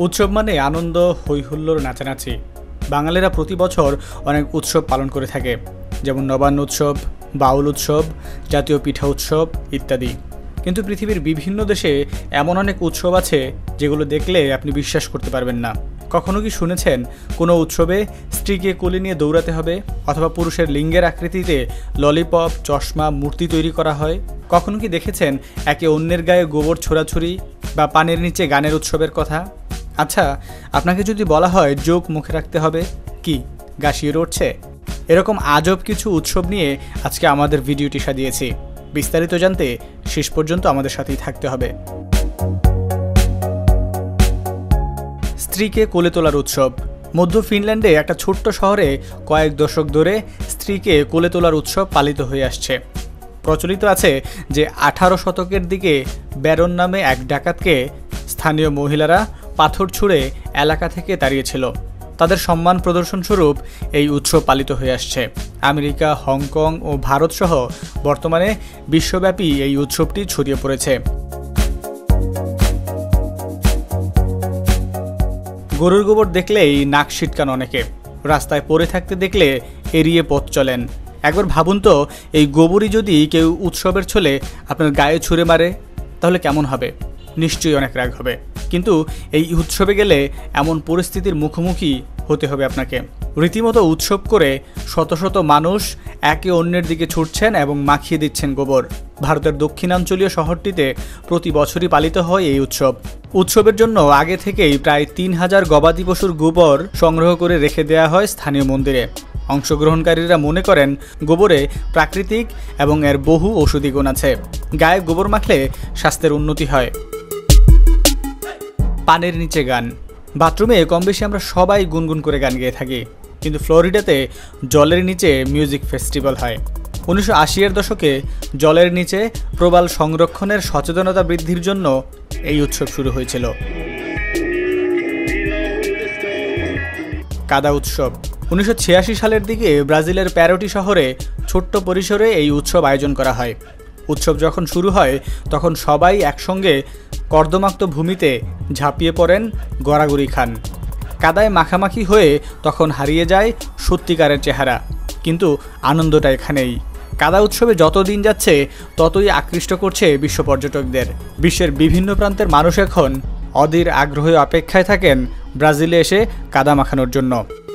উৎসব মানে আনন্দ, হৈহুল্লোড়, নাচানাচি। বাঙালিরা প্রতি বছর অনেক উৎসব পালন করে থাকে, যেমন নবান্ন উৎসব, বাউল উৎসব, জাতীয় পিঠা উৎসব ইত্যাদি। কিন্তু পৃথিবীর বিভিন্ন দেশে এমন অনেক উৎসব আছে যেগুলো দেখলে আপনি বিশ্বাস করতে পারবেন না। কখনো কি শুনেছেন কোনো উৎসবে স্ত্রীকে কোলে নিয়ে দৌড়াতে হবে, অথবা পুরুষের লিঙ্গের আকৃতিতে ললিপপ, চশমা, মূর্তি তৈরি করা হয়? কখনো কি দেখেছেন একে অন্যের গায়ে গোবর ছোড়াছুড়ি বা পানির নিচে গানের উৎসবের কথা? আচ্ছা, আপনাকে যদি বলা হয় যোগ মুখে রাখতে হবে, কি গা শিউরে উঠছে? এরকম আজব কিছু উৎসব নিয়ে আজকে আমাদের ভিডিওটি সাজিয়েছি। বিস্তারিত জানতে শেষ পর্যন্ত আমাদের সাথেই থাকতে হবে। স্ত্রীকে কোলে তোলার উৎসব। মধ্য ফিনল্যান্ডে একটা ছোট্ট শহরে কয়েক দশক ধরে স্ত্রীকে কোলে তোলার উৎসব পালিত হয়ে আসছে। প্রচলিত আছে যে 18 শতকের দিকে ব্যারন নামে এক ডাকাতকে স্থানীয় মহিলারা পাথর ছুঁড়ে এলাকা থেকে তাড়িয়েছিল। তাদের সম্মান প্রদর্শনস্বরূপ এই উৎসব পালিত হয়ে আসছে। আমেরিকা, হংকং ও ভারত সহ বর্তমানে বিশ্বব্যাপী এই উৎসবটি ছড়িয়ে পড়েছে। গরুর গোবর দেখলেই নাক সিটকান অনেকে, রাস্তায় পড়ে থাকতে দেখলে এড়িয়ে পথ চলেন। একবার ভাবুন তো, এই গোবরই যদি কেউ উৎসবের ছলে আপনার গায়ে ছুঁড়ে মারে, তাহলে কেমন হবে? নিশ্চয়ই অনেক রাগ হবে। কিন্তু এই উৎসবে গেলে এমন পরিস্থিতির মুখোমুখি হতে হবে আপনাকে। রীতিমতো উৎসব করে শত শত মানুষ একে অন্যের দিকে ছুটছেন এবং মাখিয়ে দিচ্ছেন গোবর। ভারতের দক্ষিণাঞ্চলীয় শহরটিতে প্রতি বছরই পালিত হয় এই উৎসব। উৎসবের জন্য আগে থেকেই প্রায় 3000 গবাদি পশুর গোবর সংগ্রহ করে রেখে দেওয়া হয় স্থানীয় মন্দিরে। অংশগ্রহণকারীরা মনে করেন গোবরে প্রাকৃতিক এবং এর বহু ঔষধি গুণ আছে। গায়ে গোবর মাখলে স্বাস্থ্যের উন্নতি হয়। পানির নিচে গান। বাথরুমে কম বেশি আমরা সবাই গুনগুন করে গান গেয়ে থাকি, কিন্তু ফ্লোরিডাতে জলের নিচে মিউজিক ফেস্টিভ্যাল হয়। 1980-এর দশকে জলের নিচে প্রবাল সংরক্ষণের সচেতনতা বৃদ্ধির জন্য এই উৎসব শুরু হয়েছিল। কাদা উৎসব। 1986 সালের দিকে ব্রাজিলের প্যারোটি শহরে ছোট্ট পরিসরে এই উৎসব আয়োজন করা হয়। উৎসব যখন শুরু হয় তখন সবাই একসঙ্গে কর্দমাক্ত ভূমিতে ঝাঁপিয়ে পড়েন, গড়াগড়ি খান। কাদায় মাখামাখি হয়ে তখন হারিয়ে যায় সত্যিকারের চেহারা, কিন্তু আনন্দটা এখানেই। কাদা উৎসবে যত দিন যাচ্ছে ততই আকৃষ্ট করছে বিশ্ব পর্যটকদের। বিশ্বের বিভিন্ন প্রান্তের মানুষ এখন অধীর আগ্রহে অপেক্ষায় থাকেন ব্রাজিলে এসে কাদা মাখানোর জন্য।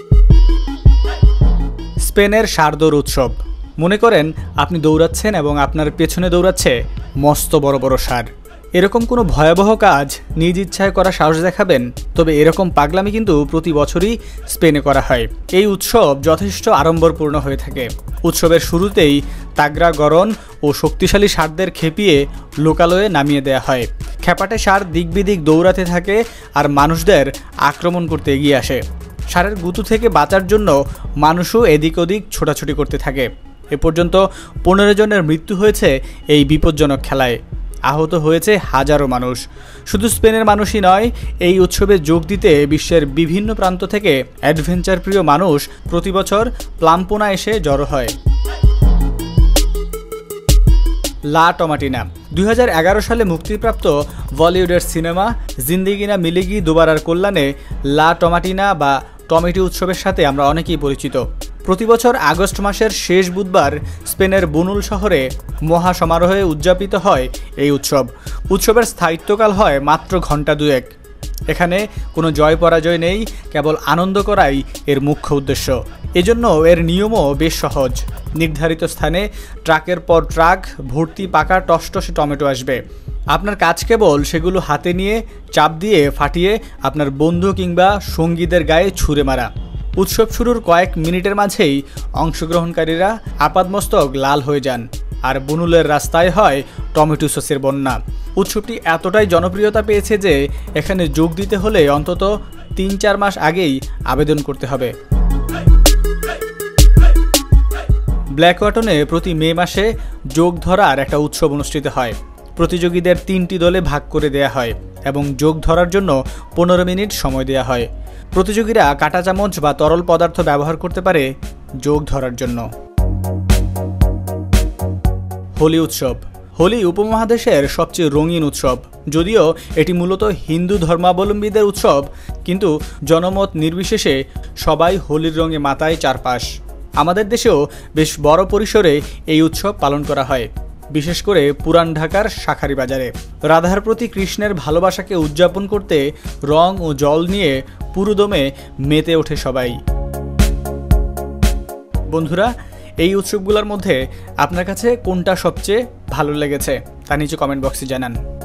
স্পেনের ষাঁড় দৌড় উৎসব। মনে করেন আপনি দৌড়াচ্ছেন এবং আপনার পেছনে দৌড়াচ্ছে মস্ত বড় বড় ষাঁড়। এরকম কোনো ভয়াবহ কাজ নিজ ইচ্ছায় করা সাহস দেখাবেন? তবে এরকম পাগলামি কিন্তু প্রতি বছরই স্পেনে করা হয়। এই উৎসব যথেষ্ট আড়ম্বরপূর্ণ হয়ে থাকে। উৎসবের শুরুতেই তাগড়া গড়ন ও শক্তিশালী ষাঁড়দের খেপিয়ে লোকালয়ে নামিয়ে দেওয়া হয়। খ্যাপাটে ষাঁড় দিক বিদিক দৌড়াতে থাকে আর মানুষদের আক্রমণ করতে এগিয়ে আসে। ষাঁড়ের গুঁতো থেকে বাঁচার জন্য মানুষও এদিক ওদিক ছোটাছুটি করতে থাকে। এ পর্যন্ত 15 জনের মৃত্যু হয়েছে এই বিপজ্জনক খেলায়। আহত হয়েছে হাজারো মানুষ। শুধু স্পেনের মানুষই নয়, এই উৎসবে যোগ দিতে বিশ্বের বিভিন্ন প্রান্ত থেকে অ্যাডভেঞ্চার প্রিয় মানুষ প্রতি বছর প্লাম্পোনা এসে জড়ো হয়। La Tomatina. 2011 সালে মুক্তিপ্রাপ্ত বলিউডের সিনেমা জিন্দেগি না মিলেগি দুবারার কল্যাণে লা টমাটিনা বা টমেটো উৎসবের সাথে আমরা অনেকেই পরিচিত। প্রতি বছর আগস্ট মাসের শেষ বুধবার স্পেনের বুনুল শহরে মহা সমারোহে উদযাপিত হয় এই উৎসব। উৎসবের স্থায়িত্বকাল হয় মাত্র ঘণ্টা দুয়েক। এখানে কোনো জয় পরাজয় নেই, কেবল আনন্দ করাই এর মুখ্য উদ্দেশ্য। এজন্য এর নিয়মও বেশ সহজ। নির্ধারিত স্থানে ট্রাকের পর ট্রাক ভর্তি পাকা টসটসে টমেটো আসবে। আপনার কাজ কেবল সেগুলো হাতে নিয়ে চাপ দিয়ে ফাটিয়ে আপনার বন্ধু কিংবা সঙ্গীদের গায়ে ছুঁড়ে মারা। উৎসব শুরুর কয়েক মিনিটের মাঝেই অংশগ্রহণকারীরা আপাদমস্তক লাল হয়ে যান, আর বুনুলের রাস্তায় হয় টমেটো সসের বন্যা। উৎসবটি এতটাই জনপ্রিয়তা পেয়েছে যে এখানে যোগ দিতে হলে অন্তত 3-4 মাস আগেই আবেদন করতে হবে। ব্ল্যাকওয়াটনে প্রতি মে মাসে যোগ ধরার একটা উৎসব অনুষ্ঠিত হয়। প্রতিযোগীদের 3টি দলে ভাগ করে দেয়া হয় এবং যোগ ধরার জন্য 15 মিনিট সময় দেয়া হয়। প্রতিযোগীরা কাঁটা চামচ বা তরল পদার্থ ব্যবহার করতে পারে যোগ ধরার জন্য। হোলি উৎসব। হোলি উপমহাদেশের সবচেয়ে রঙিন উৎসব। যদিও এটি মূলত হিন্দু ধর্মাবলম্বীদের উৎসব, কিন্তু জনমত নির্বিশেষে সবাই হোলির রঙে মাতায় চারপাশ। আমাদের দেশেও বেশ বড় পরিসরে এই উৎসব পালন করা হয়, বিশেষ করে পুরান ঢাকার শাঁখারীবাজারে। রাধার প্রতি কৃষ্ণের ভালোবাসাকে উদযাপন করতে রং ও জল নিয়ে পুরোদমে মেতে ওঠে সবাই। বন্ধুরা, এই উৎসবগুলোর মধ্যে আপনার কাছে কোনটা সবচেয়ে ভালো লেগেছে তা নিচে কমেন্ট বক্সে জানান।